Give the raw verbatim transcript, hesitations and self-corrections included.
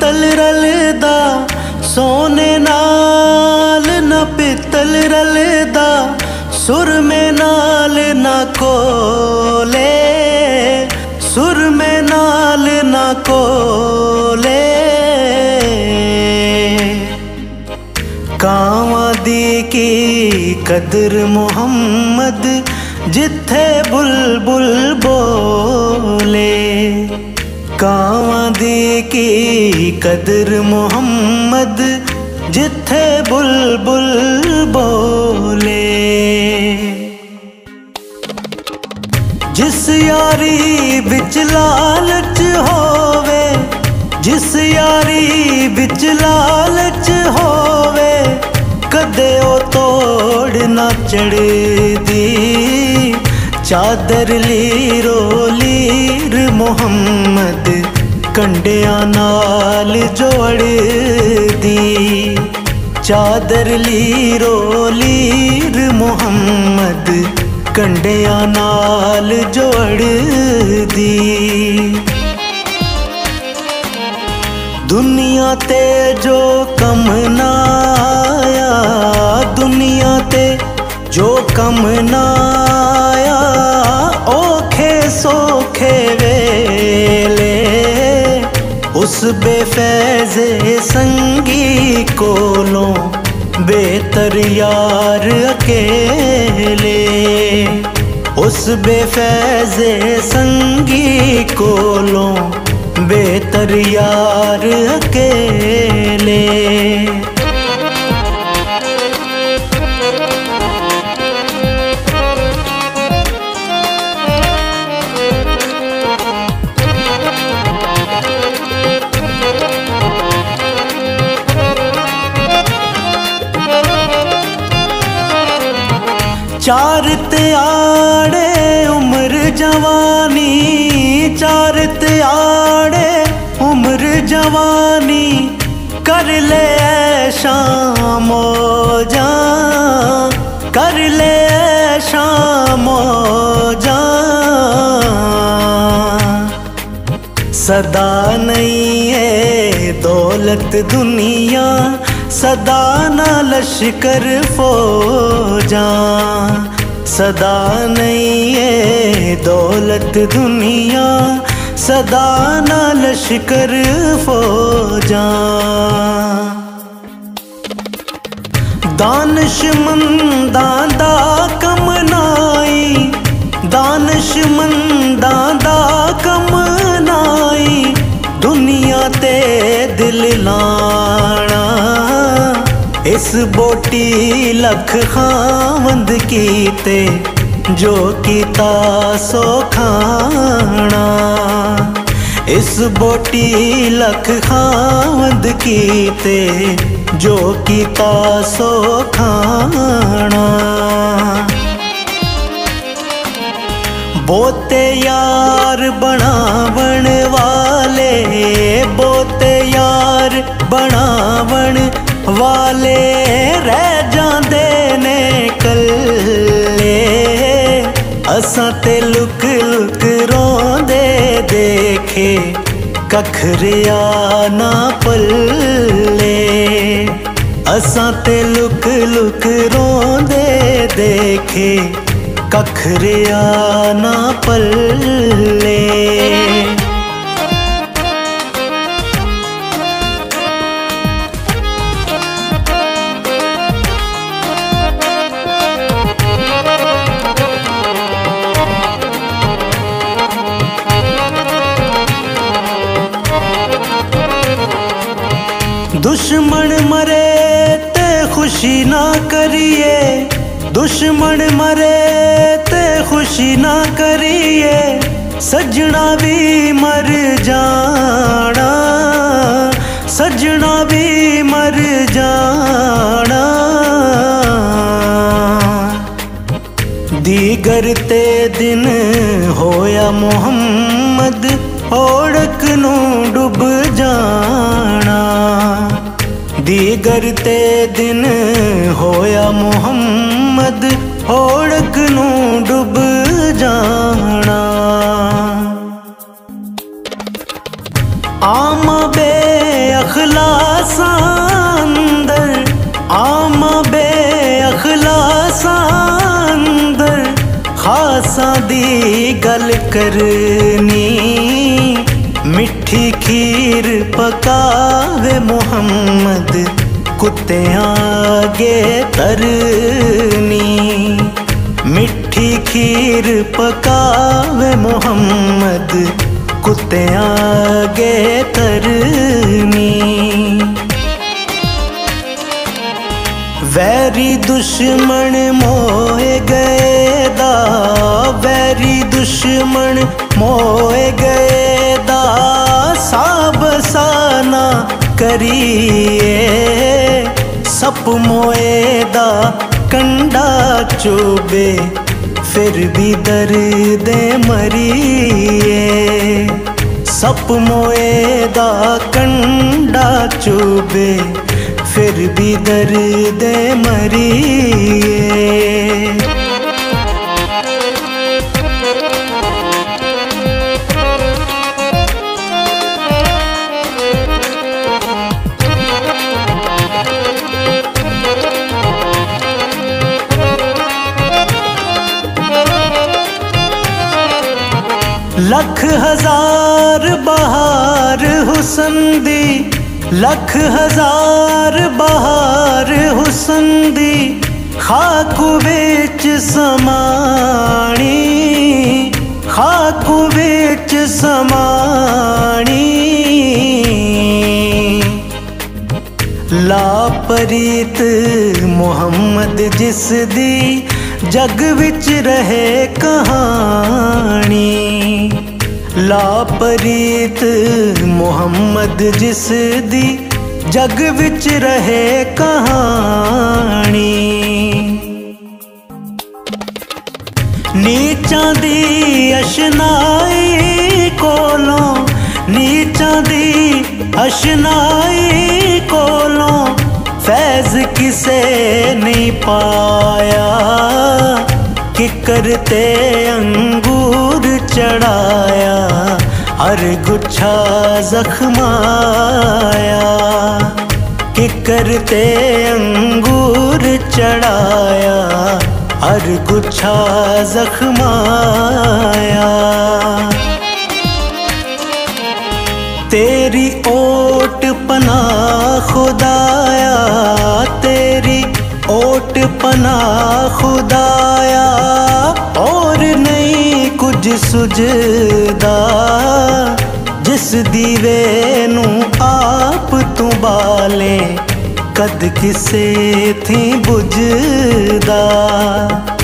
पित्तल रलदा सोने नाल न पित्तल रलदा सुर में नाल न कोले सुर में नाल न कोले कावां दी की कदर मुहम्मद जिथे बुलबुल बोले कावां दी की कदर मुहम्मद जिथे बुलबुल बोले जिस यारी बिच लालच होवे जिस यारी बिच लालच होवे कदे ओ तोड़ ना चढ़दी चादर लीरो लीर मुहम्मद कंडियां नाल जोड़ दी चादर लीरो लीर मुहम्मद कंडियां नाल जोड़ दी दुनिया ते जो कम ना आया दुनिया ते जो कम ना आया औखे सोखे वेले उस बेफैज़े संगी कोलों बेहतर यार अकेले उस बेफैज़े संगी कोलों बेहतर यार अकेले चार त्याड़े उम्र जवानी चार त्याड़े उम्र जवानी कर ले शाम जा कर ले शाम जा सदा नहीं है दौलत दुनिया सदा ना लश्कर फौजा सदा नहीं है दौलत दुनिया सदा ना लश्कर फौजा दानिशमंदां दा कम नाई दानिशमंदां दा कम नाई दुनिया ते दिल लाना इस बोटी लख खावंद कीते जो कीता सो खाना इस बोटी लख खावंद कीते जो कीता सो खाना बोते यार बनावण वाले बोते यार बनावण वाले रह जांदे ने कल्ले असां ते लुक लुक रोंदे देखे कखरिया ना पल्ले असां ते लुक लुक रोंदे देखे कखरिया ना पल्ले दुश्मन मरे ते खुशी ना करिए दुश्मन मरे ते खुशी ना करिए सजना भी मर जाना सजना भी मर जाना दीगर ते दिन होया मुहम्मद ओढ़क नू डुब जाना दीगर ते दिन होया मुहम्मद ओढ़क नू डुब जाना आमा बे अखलासां अंदर, आमा बे अखलासां अंदर खासा दी गल करनी। मिठी खीर पकावे मुहम्मद कुत्तियां आगे तरनी। मिठी खीर पकावे मुहम्मद कुत्तियां आगे तरनी। वैरी दुश्मन मोए गए दा, वैरी दुश्मन मोए गए दा साब साना करिए। सप मोए दा कंडा चुबे फिर भी दर्द मरिए। सप मोए दा कंडा चुबे फिर भी दर्द मरिए। लख हजार बहार हुसन दी, लख हजार बहार हुसन दी खाकू विच समाणी। खाकू विच समाणी लापरीत मुहम्मद जिस दी जग विच रहे कहानी। लापरीत मुहम्मद जिस दी जग विच रहे कहानी। नीचां दी अशनाई कोलों, नीचां दी अशनाई कोलों फैज किसे नहीं पाया। किकर ते अंगूर चढ़ाया हर गुच्छा जख्माया। किकर ते अंगूर चढ़ाया हर गुच्छा जख्माया। तेरी ओट पना खुदाया, तेरी ओट पना खुदाया और नहीं कुछ सुझदा। जिस दीवे नू आप तू बाले कद किसे थी बुझदा।